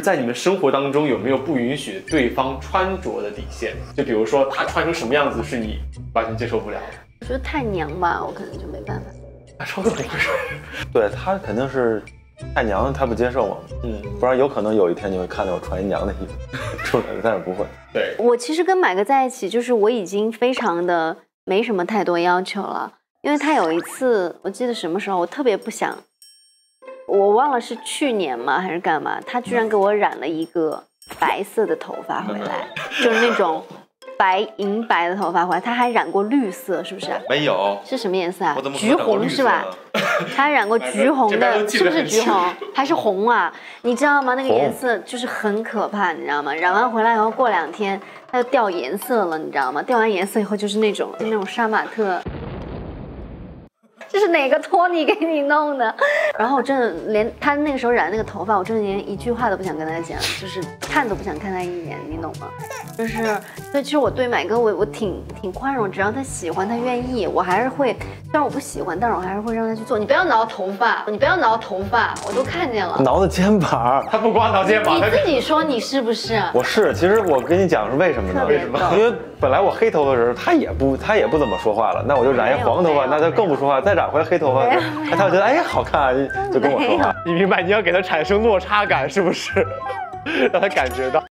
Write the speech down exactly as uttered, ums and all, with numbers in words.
在你们生活当中有没有不允许对方穿着的底线？就比如说他穿成什么样子是你完全接受不了的？ 我觉得太娘吧，我可能就没办法。 他穿的不会说， 对他肯定是太娘，他不接受嘛。 嗯， 不然有可能有一天你会看到我穿一娘的衣服出来，但是不会。 对， 我其实跟买哥在一起，就是我已经非常的没什么太多要求了，因为他有一次，我记得什么时候，我特别不想，我忘了是去年吗还是干嘛，他居然给我染了一个白色的头发回来，就是那种白银白的头发回来，他还染过绿色，是不是？ 没有， 是什么颜色啊？ 我怎么橘红是吧？他染过橘红的，是不是橘红还是红啊？你知道吗？那个颜色就是很可怕，你知道吗？染完回来以后过两天它就掉颜色了，你知道吗？掉完颜色以后就是那种就那种杀马特。这是哪个托尼给你弄的？然后我真的连他那个时候染那个头发，我真的连一句话都不想跟他讲，就是看都不想看他一眼，你懂吗？就是，所以其实我对买哥我我挺挺宽容，只要他喜欢他愿意，我还是会，虽然我不喜欢，但是我还是会让他去做。你不要挠头发，你不要挠头发，我都看见了。 挠的肩膀， 他不光挠肩膀， 你自己说你是不是？ 我是，其实我跟你讲是为什么呢？ 为什么？ 因为本来我黑头发的时候，他也不他也不怎么说话了，那我就染一黄头发，那他更不说话，再染回来黑头发，他他觉得哎好看，就跟我说话。 你明白你要给他产生落差感是不是？让他感觉到。